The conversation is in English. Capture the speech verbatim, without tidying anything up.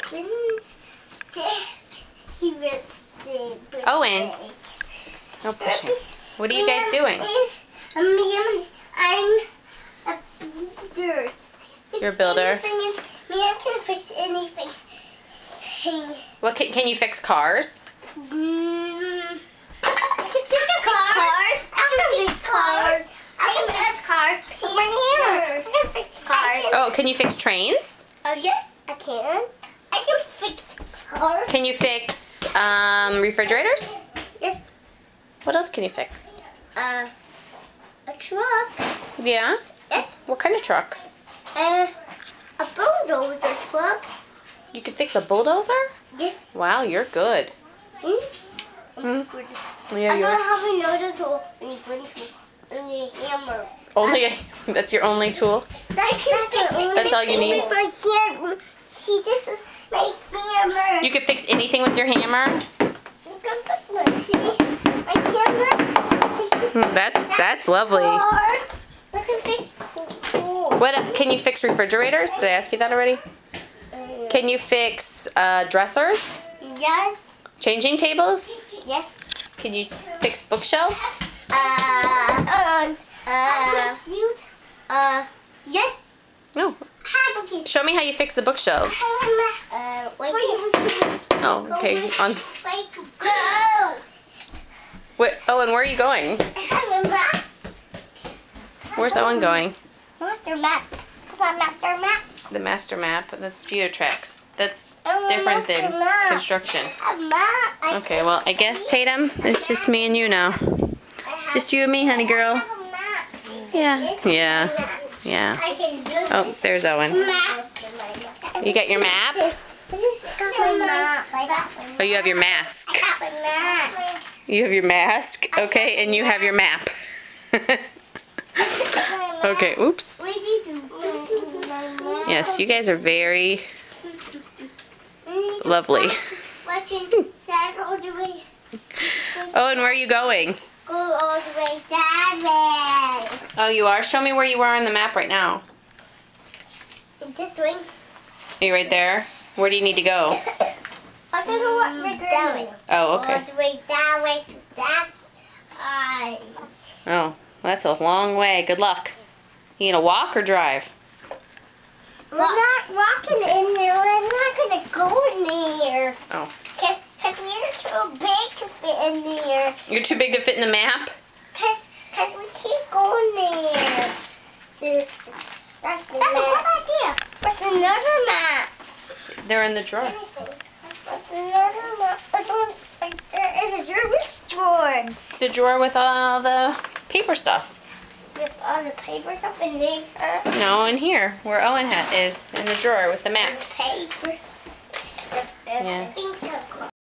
He was the Owen. No pushing. What are you guys doing? I'm a builder. You're a builder. Man can fix anything. What can, can you fix cars? Mm, I can fix cars. I can fix cars. I can fix cars. With my hammer. I can fix cars. Oh, can you fix trains? Oh yes, I can. I can fix cars. Can you fix um, refrigerators? Yes. What else can you fix? Uh, a truck. Yeah? Yes. What kind of truck? Uh, a bulldozer truck. You can fix a bulldozer? Yes. Wow, you're good. Mm. Hmm. Yeah, I you don't are. have another tool. Only one tool. Only a hammer. Only a, that's your only tool? That's, that's, only That's all you need? My hammer. See, this is my hammer. You can fix anything with your hammer? You can fix my, see, my hammer. Hmm, that's that's lovely. I can fix cool. What can you fix refrigerators? Did I ask you that already? Uh, Can you fix uh, dressers? Yes. Changing tables? Yes. Can you fix bookshelves? Uh. Uh. Uh. Uh. Yes. No. Show me how you fix the bookshelves. Uh. Wait. Oh, okay. On. Way to go. Wait, oh, and where are you going? I have a map. Where's that one going? Master map. Come on, master map. The master map. That's GeoTracks. That's I want different master than map. construction. A map. I Okay, well, I guess, Tatum, it's just me and you now. It's just you and me, honey girl. I have a map. Yeah. This is Yeah. my map. Yeah. I can do Oh, this there's Owen. map. You got your map? This is my map. I got my map. Oh, you have your mask. I got my map. You have your mask? Okay, and you have your map. Okay, oops. What did you do? Yes, you guys are very lovely. Watching Dad all the way. Oh, and where are you going? Go all the way that way. Oh, you are? Show me where you are on the map right now. This way. Are you right there? Where do you need to go? I don't know what the that way. Oh, All okay. the way that way. That's I. Oh, well, that's a long way. Good luck. You gonna walk or drive? We're not walking in there. We're not gonna go in there. Oh. Cause, cause we're too big to fit in there. You're too big to fit in the map? Cause, cause we keep going there. This, that's that's a good idea. What's another map? They're in the drawer. What's another map? I don't. Like, they're in the drawer. Which drawer? The drawer with all the paper stuff. With all the paper stuff in there. No, in here, where Owen hat is, in the drawer with the maps. Paper. Yeah.